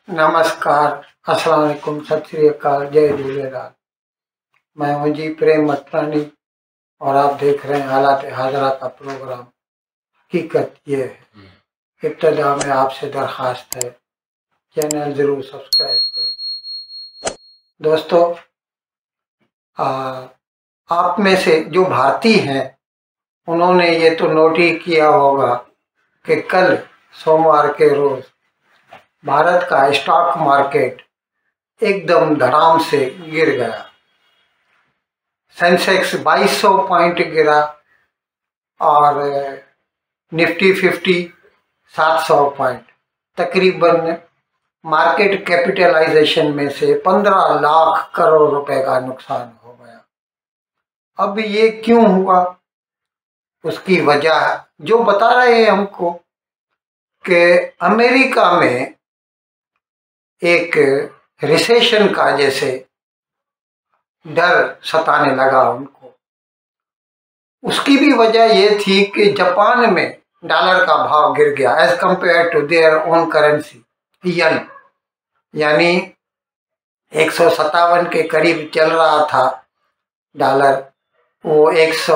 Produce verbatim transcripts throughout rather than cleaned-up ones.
नमस्कार, अस्सलाम वालेकुम, सत श्री अकाल, जय झूलेलाल। मैं हूं जी प्रेम मटरानी और आप देख रहे हैं हालात हाजरा का प्रोग्राम। हकीकत ये है, इब्तदा में आपसे दरख्वास्त है चैनल जरूर सब्सक्राइब करें। दोस्तों, आ, आप में से जो भारतीय हैं उन्होंने ये तो नोट ही किया होगा कि कल सोमवार के रोज भारत का स्टॉक मार्केट एकदम धड़ाम से गिर गया। सेंसेक्स बाईस सौ पॉइंट गिरा और निफ्टी फिफ्टी सात सौ पॉइंट। तकरीबन मार्केट कैपिटलाइजेशन में से पंद्रह लाख करोड़ रुपए का नुकसान हो गया। अब ये क्यों हुआ, उसकी वजह जो बता रहे हैं हमको कि अमेरिका में एक रिसेशन का जैसे डर सताने लगा उनको। उसकी भी वजह ये थी कि जापान में डॉलर का भाव गिर गया as compared to their own currency yen, यानी एक सौ सत्तावन के करीब चल रहा था डॉलर, वो एक सौ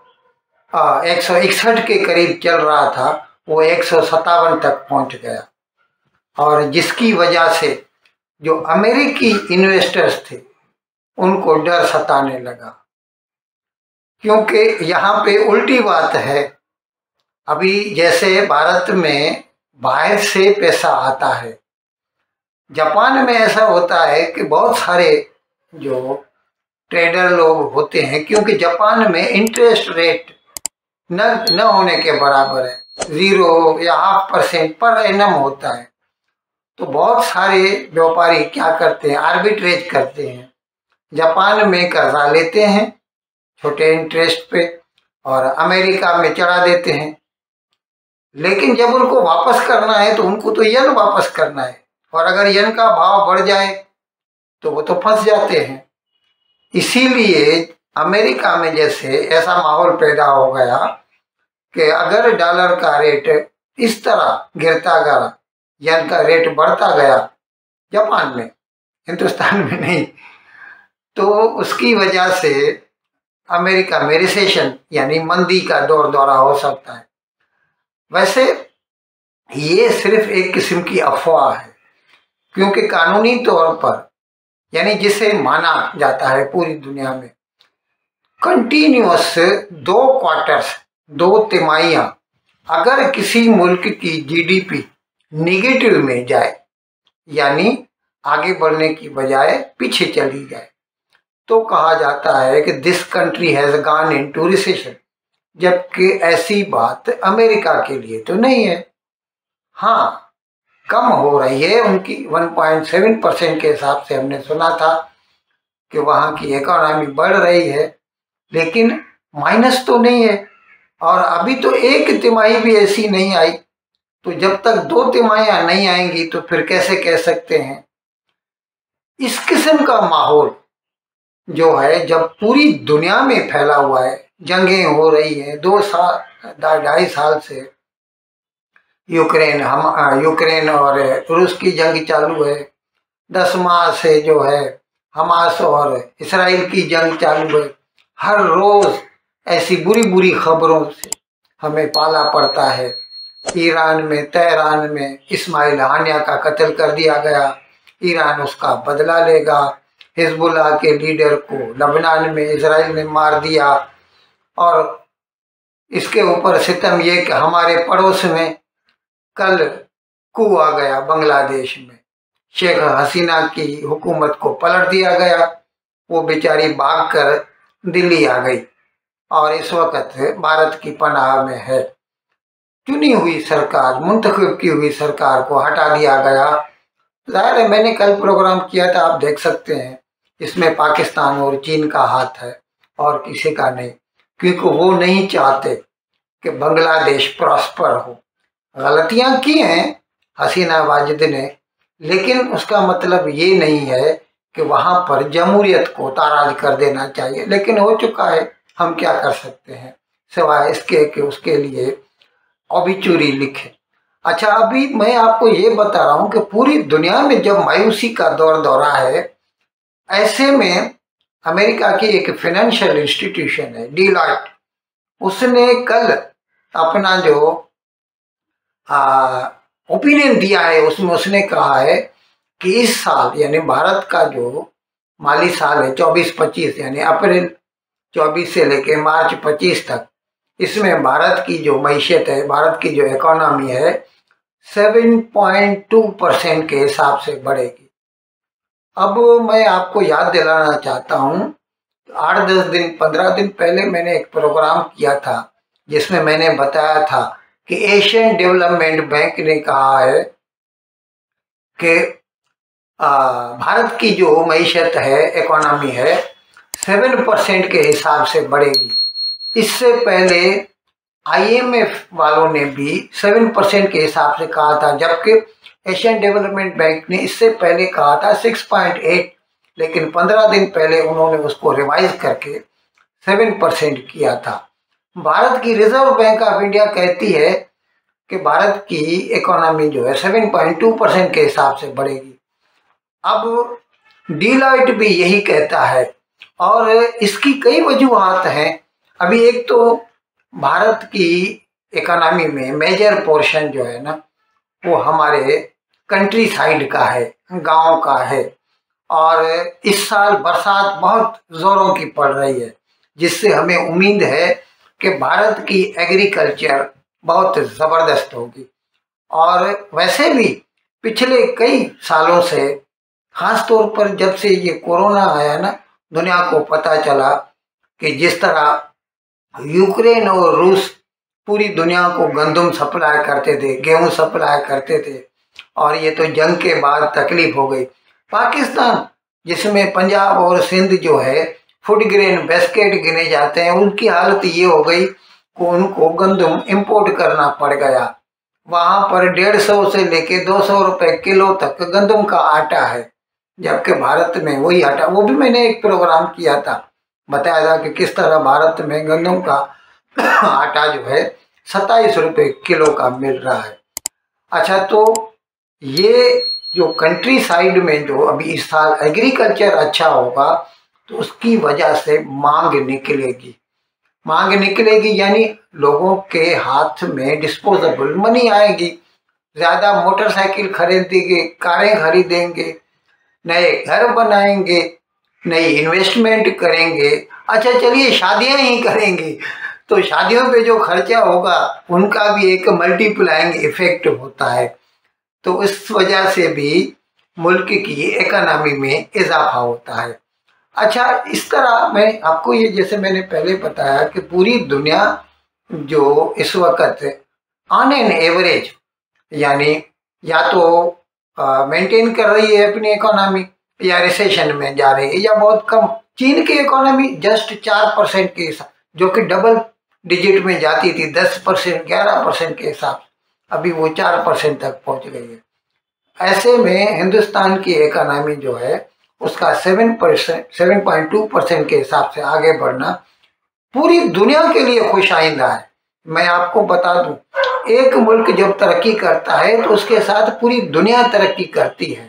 एक सौ इकसठ के करीब चल रहा था, वो एक सौ सत्तावन तक पहुंच गया। और जिसकी वजह से जो अमेरिकी इन्वेस्टर्स थे उनको डर सताने लगा, क्योंकि यहाँ पे उल्टी बात है। अभी जैसे भारत में बाहर से पैसा आता है, जापान में ऐसा होता है कि बहुत सारे जो ट्रेडर लोग होते हैं, क्योंकि जापान में इंटरेस्ट रेट न न होने के बराबर है, जीरो या हाफ परसेंट पर एनम होता है। तो बहुत सारे व्यापारी क्या करते हैं, आर्बिट्रेज करते हैं, जापान में कर्जा लेते हैं छोटे इंटरेस्ट पे और अमेरिका में चढ़ा देते हैं। लेकिन जब उनको वापस करना है तो उनको तो यन वापस करना है, और अगर यन का भाव बढ़ जाए तो वो तो फंस जाते हैं। इसीलिए अमेरिका में जैसे ऐसा माहौल पैदा हो गया कि अगर डॉलर का रेट इस तरह गिरता गया, यन का रेट बढ़ता गया जापान में, हिंदुस्तान में नहीं, तो उसकी वजह से अमेरिका में रिसेशन यानी मंदी का दौर दौरा हो सकता है। वैसे ये सिर्फ एक किस्म की अफवाह है, क्योंकि कानूनी तौर पर यानी जिसे माना जाता है पूरी दुनिया में, कंटिन्यूअस दो क्वार्टर्स, दो तिमाहियां अगर किसी मुल्क की जीडीपी निगेटिव में जाए, यानी आगे बढ़ने की बजाय पीछे चली जाए, तो कहा जाता है कि this country has gone into recession. जबकि ऐसी बात अमेरिका के लिए तो नहीं है। हाँ, कम हो रही है उनकी एक पॉइंट सात परसेंट के हिसाब से हमने सुना था कि वहाँ की इकोनॉमी बढ़ रही है, लेकिन माइनस तो नहीं है। और अभी तो एक तिमाही भी ऐसी नहीं आई, तो जब तक दो तिमाहियां नहीं आएंगी तो फिर कैसे कह सकते हैं। इस किस्म का माहौल जो है जब पूरी दुनिया में फैला हुआ है, जंगें हो रही है, दो साल ढाई साल से यूक्रेन हम यूक्रेन और रूस की जंग चालू है, दस माह से जो है हमास और इसराइल की जंग चालू है। हर रोज ऐसी बुरी बुरी खबरों से हमें पाला पड़ता है। ईरान में तेहरान में इस्माइल हानिया का कत्ल कर दिया गया, ईरान उसका बदला लेगा। हिजबुल्लाह के लीडर को लबनान में इसराइल ने मार दिया। और इसके ऊपर सितम ये कि हमारे पड़ोस में कल कू आ गया बांग्लादेश में, शेख हसीना की हुकूमत को पलट दिया गया, वो बेचारी भाग कर दिल्ली आ गई और इस वक्त भारत की पनाह में है। चुनी हुई सरकार, मुंतखब की हुई सरकार को हटा दिया गया। जाहिर है, मैंने कल प्रोग्राम किया था, आप देख सकते हैं, इसमें पाकिस्तान और चीन का हाथ है और किसी का नहीं, क्योंकि वो नहीं चाहते कि बांग्लादेश प्रॉस्पर हो। गलतियां की हैं हसीना वाजिद ने, लेकिन उसका मतलब ये नहीं है कि वहां पर जमहूरियत को ताराज कर देना चाहिए। लेकिन हो चुका है, हम क्या कर सकते हैं सिवाय इसके कि उसके लिए ऑबिचुरी लिखे। अच्छा, अभी मैं आपको ये बता रहा हूँ कि पूरी दुनिया में जब मायूसी का दौर दौरा है, ऐसे में अमेरिका की एक फाइनेंशियल इंस्टीट्यूशन है डीलॉयट, उसने कल अपना जो ओपिनियन दिया है, उसमें उसने कहा है कि इस साल यानी भारत का जो माली साल है चौबीस पच्चीस, यानी अप्रैल चौबीस से लेके मार्च पच्चीस तक, इसमें भारत की जो मैशियत है, भारत की जो इकोनॉमी है, सात पॉइंट दो परसेंट के हिसाब से बढ़ेगी। अब मैं आपको याद दिलाना चाहता हूँ, आठ दस दिन पंद्रह दिन पहले मैंने एक प्रोग्राम किया था जिसमें मैंने बताया था कि एशियन डेवलपमेंट बैंक ने कहा है कि भारत की जो मैशियत है, इकोनॉमी है, सेवन परसेंट के हिसाब से बढ़ेगी। इससे पहले आईएमएफ वालों ने भी सेवन परसेंट के हिसाब से कहा था, जबकि एशियन डेवलपमेंट बैंक ने इससे पहले कहा था सिक्स पॉइंट एट, लेकिन पंद्रह दिन पहले उन्होंने उसको रिवाइज करके सेवन परसेंट किया था। भारत की रिजर्व बैंक ऑफ इंडिया कहती है कि भारत की इकोनॉमी जो है सेवन पॉइंट टू परसेंट के हिसाब से बढ़ेगी। अब डीलॉयट भी यही कहता है और इसकी कई वजूहात हैं। अभी एक तो भारत की इकोनॉमी में मेजर पोर्शन जो है ना, वो हमारे कंट्री साइड का है, गांव का है, और इस साल बरसात बहुत जोरों की पड़ रही है, जिससे हमें उम्मीद है कि भारत की एग्रीकल्चर बहुत ज़बरदस्त होगी। और वैसे भी पिछले कई सालों से, खास तौर पर जब से ये कोरोना आया ना, दुनिया को पता चला कि जिस तरह यूक्रेन और रूस पूरी दुनिया को गंदम सप्लाई करते थे, गेहूं सप्लाई करते थे, और ये तो जंग के बाद तकलीफ हो गई। पाकिस्तान, जिसमें पंजाब और सिंध जो है फूड ग्रेन बास्केट गिने जाते हैं, उनकी हालत ये हो गई कि उनको गंदम इंपोर्ट करना पड़ गया। वहाँ पर डेढ़ सौ से लेके दो सौ रुपये किलो तक गंदम का आटा है, जबकि भारत में वही आटा, वो भी मैंने एक प्रोग्राम किया था, बताया था कि किस तरह भारत में गंदम का आटा जो है सत्ताईस रुपये किलो का मिल रहा है। अच्छा, तो ये जो कंट्री साइड में जो अभी इस साल एग्रीकल्चर अच्छा होगा, तो उसकी वजह से मांग निकलेगी। मांग निकलेगी यानी लोगों के हाथ में डिस्पोजेबल मनी आएगी, ज़्यादा मोटरसाइकिल खरीदेंगे, कारें खरीदेंगे, नए घर बनाएंगे, नई इन्वेस्टमेंट करेंगे। अच्छा चलिए, शादियां ही करेंगे तो शादियों पे जो खर्चा होगा उनका भी एक मल्टीप्लाइंग इफेक्ट होता है, तो इस वजह से भी मुल्क की इकोनॉमी में इजाफा होता है। अच्छा, इस तरह मैं आपको ये, जैसे मैंने पहले बताया कि पूरी दुनिया जो इस वक्त ऑन एन एवरेज यानी या तो मेंटेन कर रही है अपनी इकोनॉमी, या रिसेशन में जा रही है, या बहुत कम। चीन की इकोनॉमी जस्ट चार परसेंट के हिसाब, जो कि डबल डिजिट में जाती थी, दस परसेंट ग्यारह परसेंट के हिसाब, अभी वो चार परसेंट तक पहुंच गई है। ऐसे में हिंदुस्तान की इकोनॉमी जो है उसका seven percent seven point two percent के हिसाब से आगे बढ़ना पूरी दुनिया के लिए खुश आइंदा है। मैं आपको बता दूं, एक मुल्क जब तरक्की करता है तो उसके साथ पूरी दुनिया तरक्की करती है।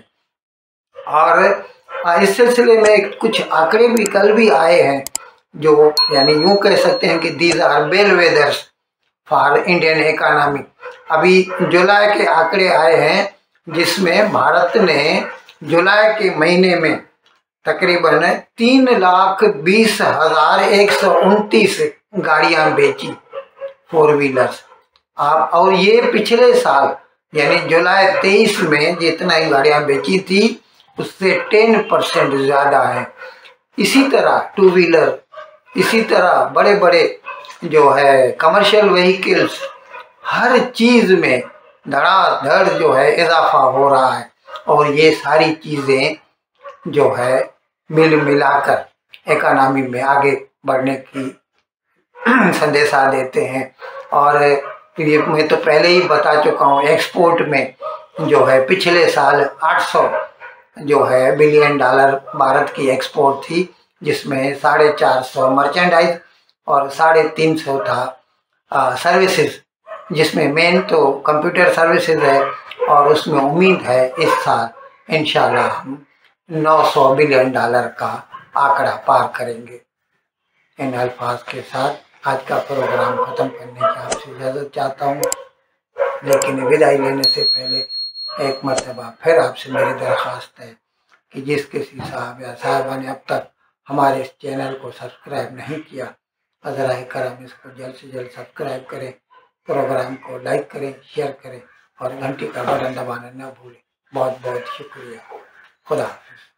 और इस सिलसिले में कुछ आंकड़े भी कल भी आए हैं, जो यानी यूं कह सकते हैं कि these are bellwethers for Indian economy. अभी जुलाई के आंकड़े आए हैं, जिसमें भारत ने जुलाई के महीने में तकरीबन तीन लाख बीस हजार एक सौ उनतीस गाड़ियां बेची, फोर व्हीलर्स। आप और ये पिछले साल यानी जुलाई तेईस में जितना ही गाड़ियां बेची थी उससे टेन परसेंट ज़्यादा है। इसी तरह टू व्हीलर, इसी तरह बड़े बड़े जो है कमर्शियल व्हीकल्स, हर चीज़ में धड़ाधड़ जो है इजाफा हो रहा है। और ये सारी चीज़ें जो है मिल मिलाकर इकोनॉमी में आगे बढ़ने की संदेशा देते हैं। और ये मैं तो पहले ही बता चुका हूँ, एक्सपोर्ट में जो है पिछले साल आठ सौ जो है बिलियन डॉलर भारत की एक्सपोर्ट थी, जिसमें साढ़े चार सौ मर्चेंडाइज और साढ़े तीन सौ था सर्विसेज जिसमें मेन तो कंप्यूटर सर्विसेज है और उसमें उम्मीद है इस साल इंशाल्लाह हम नौ सौ बिलियन डॉलर का आंकड़ा पार करेंगे। इन अल्फाज के साथ आज का प्रोग्राम ख़त्म करने की आपसे इजाज़त चाहता हूँ, लेकिन विदाई लेने से पहले एक मरतबा फिर आपसे मेरी दरख्वास्त है कि जिस किसी साहब या साहबा ने अब तक हमारे इस चैनल को सब्सक्राइब नहीं किया, अज़राए करम इसको जल्द से जल्द सब्सक्राइब करें, प्रोग्राम को लाइक करें, शेयर करें और घंटी का बटन दबाना न भूलें। बहुत बहुत शुक्रिया। खुदा हाफ़िज़।